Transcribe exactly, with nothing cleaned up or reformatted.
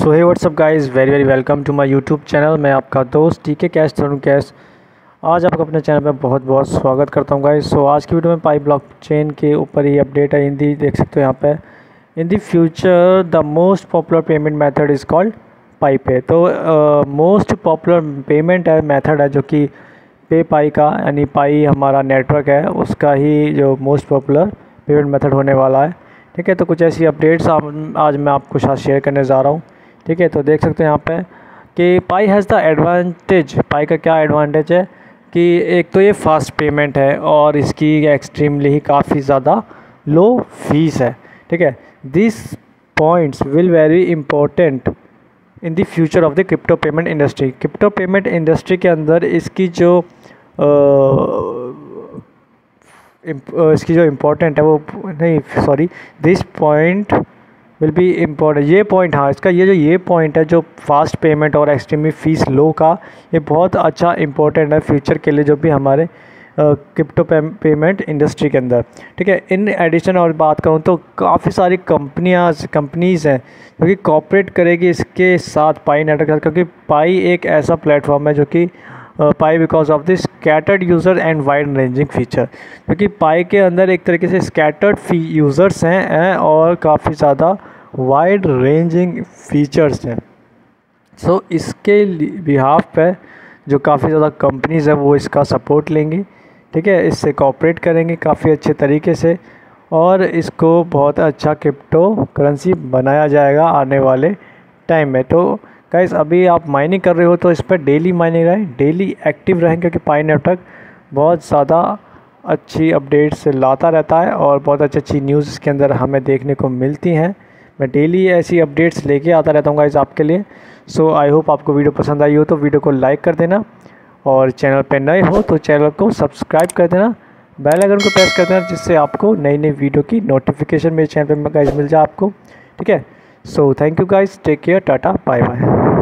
So hey what's up guys, very very welcome to my YouTube channel. मैं आपका दोस्त T के कैश तरुण cash आज आपको अपने चैनल पे बहुत बहुत स्वागत करता हूँ गाइस। सो आज की वीडियो में पाई ब्लॉकचेन के ऊपर ही अपडेट है। हिंदी देख सकते हो यहाँ पे, in the future the most popular payment method is called Pi pay. तो मोस्ट पॉपुलर पेमेंट है मेथड है जो कि पे पाई का, यानी पाई हमारा नेटवर्क है उसका ही जो मोस्ट पॉपुलर पेमेंट मेथड होने वाला है। ठीक है, तो कुछ ऐसी अपडेट्स आज मैं आपको साथ शेयर करने जा रहा हूँ। ठीक है, तो देख सकते हैं यहाँ पे कि Pi has the advantage. Pi का क्या एडवांटेज है कि एक तो ये फास्ट पेमेंट है और इसकी एक्सट्रीमली ही काफ़ी ज़्यादा लो फीस है। ठीक है, this points will very important in the future of the crypto payment industry. Crypto payment industry के अंदर इसकी जो आ, इसकी जो इम्पोर्टेंट है वो नहीं sorry this point will be important. ये पॉइंट, हाँ इसका ये जो ये पॉइंट है जो फास्ट पेमेंट और एक्सट्रीमली फ़ीस लो का, ये बहुत अच्छा इम्पोर्टेंट है फ्यूचर के लिए जो भी हमारे क्रिप्टो पेमेंट इंडस्ट्री के अंदर। ठीक है, इन एडिशन और बात करूँ तो काफ़ी सारी कंपनियाँ कंपनीज़ हैं जो कि कॉपरेट करेगी इसके साथ पाई नेटवर्क के साथ, क्योंकि पाई एक ऐसा प्लेटफॉर्म है जो कि Pi because of this scattered user and wide ranging feature, क्योंकि पाई के अंदर एक तरीके से स्कैटर्ड फी यूज़र्स हैं, हैं और काफ़ी ज़्यादा वाइड रेंजिंग फीचर्स हैं। सो so, इसके बिहाफ पे जो काफ़ी ज़्यादा कंपनीज़ हैं वो इसका सपोर्ट लेंगी। ठीक है, इससे कॉपरेट करेंगे काफ़ी अच्छे तरीके से और इसको बहुत अच्छा क्रिप्टो करेंसी बनाया जाएगा आने वाले टाइम में। तो गाइस, अभी आप माइनिंग कर रहे हो तो इस पर डेली माइनिंग रहें, डेली एक्टिव रहें, क्योंकि पाई नेटवर्क बहुत ज़्यादा अच्छी अपडेट्स लाता रहता है और बहुत अच्छी अच्छी न्यूज़ इसके अंदर हमें देखने को मिलती हैं। मैं डेली ऐसी अपडेट्स लेके आता रहता हूँ गाइस आपके लिए। सो आई होप आपको वीडियो पसंद आई हो तो वीडियो को लाइक कर देना और चैनल पे नए हो तो चैनल को सब्सक्राइब कर देना, बेल आइकन को प्रेस कर देना, जिससे आपको नई नई वीडियो की नोटिफिकेशन मेरे चैनल पे गाइस मिल जाए आपको। ठीक है, so thank you guys, take care, tata bye bye.